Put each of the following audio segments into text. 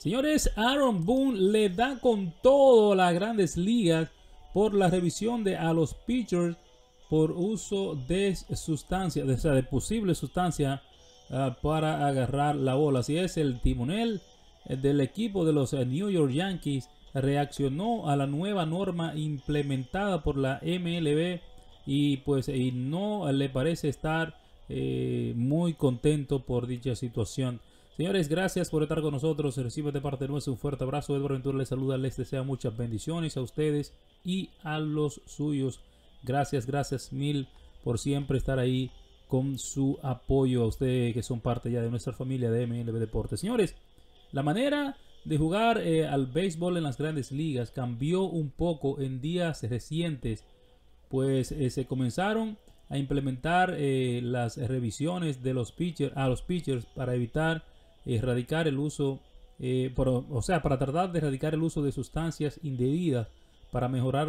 Señores, Aaron Boone le da con todo a las grandes ligas por la revisión a los pitchers por uso de sustancia, o sea, de posible sustancia para agarrar la bola. Así es, el timonel del equipo de los New York Yankees reaccionó a la nueva norma implementada por la MLB y no le parece estar muy contento por dicha situación. Señores, gracias por estar con nosotros. Recibe de parte nuestra un fuerte abrazo. Edward Ventura les saluda, les desea muchas bendiciones a ustedes y a los suyos. Gracias mil por siempre estar ahí con su apoyo a ustedes que son parte ya de nuestra familia de MLB Deportes. Señores, la manera de jugar al béisbol en las grandes ligas cambió un poco en días recientes, pues se comenzaron a implementar las revisiones de los pitchers a los pitchers para evitar erradicar el uso, para tratar de erradicar el uso de sustancias indebidas para mejorar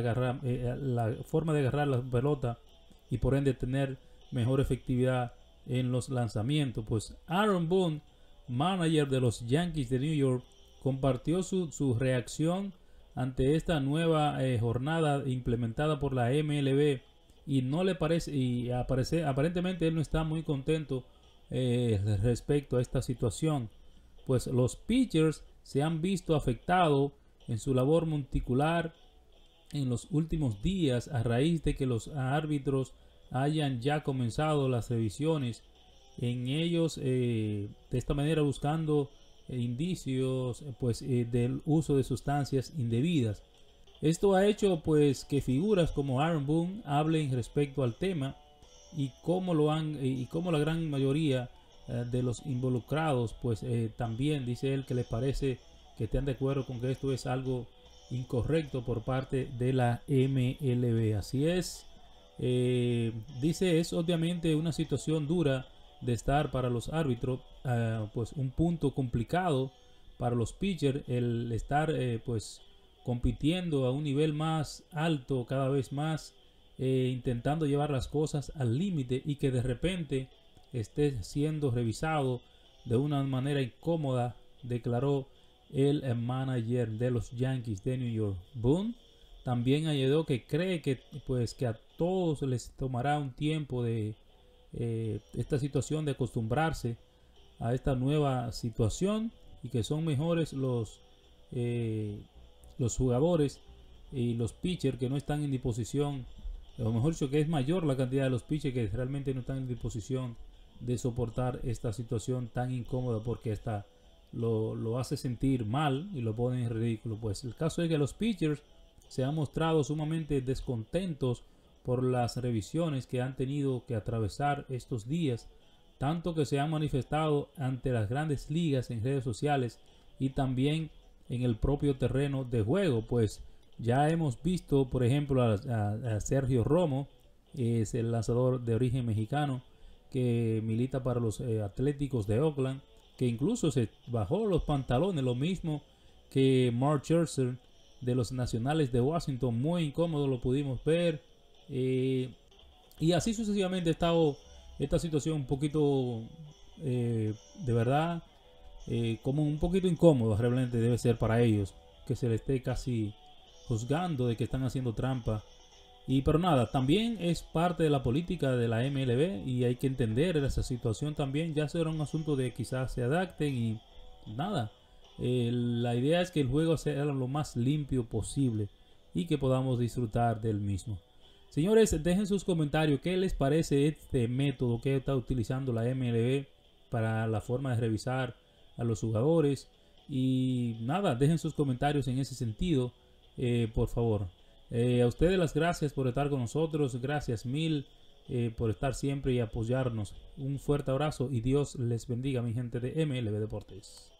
la forma de agarrar la pelota y por ende tener mejor efectividad en los lanzamientos. Pues Aaron Boone, manager de los Yankees de New York, compartió su reacción ante esta nueva jornada implementada por la MLB y no le parece, y aparentemente él no está muy contento respecto a esta situación, pues los pitchers se han visto afectados en su labor monticular en los últimos días a raíz de que los árbitros hayan ya comenzado las revisiones en ellos, de esta manera buscando indicios del uso de sustancias indebidas. Esto ha hecho pues que figuras como Aaron Boone hablen respecto al tema y cómo la gran mayoría de los involucrados pues también dice él que le parece que están de acuerdo con que esto es algo incorrecto por parte de la MLB. Así es, dice, es obviamente una situación dura de estar para los árbitros, pues un punto complicado para los pitchers el estar pues compitiendo a un nivel más alto cada vez más, intentando llevar las cosas al límite y que de repente esté siendo revisado de una manera incómoda, declaró el manager de los Yankees de New York. Boone también añadió que cree que a todos les tomará un tiempo de esta situación de acostumbrarse a esta nueva situación y que son mejores los jugadores y los pitchers que no están en disposición, o mejor dicho, que es mayor la cantidad de los pitchers que realmente no están en disposición de soportar esta situación tan incómoda, porque hasta lo hace sentir mal y lo pone en ridículo. Pues el caso es que los pitchers se han mostrado sumamente descontentos por las revisiones que han tenido que atravesar estos días, tanto que se han manifestado ante las grandes ligas en redes sociales y también en el propio terreno de juego. Pues ya hemos visto, por ejemplo, a Sergio Romo, es el lanzador de origen mexicano que milita para los Atléticos de Oakland, que incluso se bajó los pantalones, lo mismo que Mark Scherzer de los Nacionales de Washington. Muy incómodo lo pudimos ver, y así sucesivamente ha estado esta situación un poquito de verdad como un poquito incómodo realmente debe ser para ellos, que se les esté casi juzgando de que están haciendo trampa. Pero nada, también es parte de la política de la MLB y hay que entender esa situación también. Ya será un asunto de quizás se adapten y nada. La idea es que el juego sea lo más limpio posible y que podamos disfrutar del mismo. Señores, dejen sus comentarios. ¿Qué les parece este método que está utilizando la MLB para la forma de revisar a los jugadores? Y nada, dejen sus comentarios en ese sentido, por favor. A ustedes las gracias por estar con nosotros. Gracias mil por estar siempre y apoyarnos. Un fuerte abrazo y Dios les bendiga, mi gente de MLB Deportes.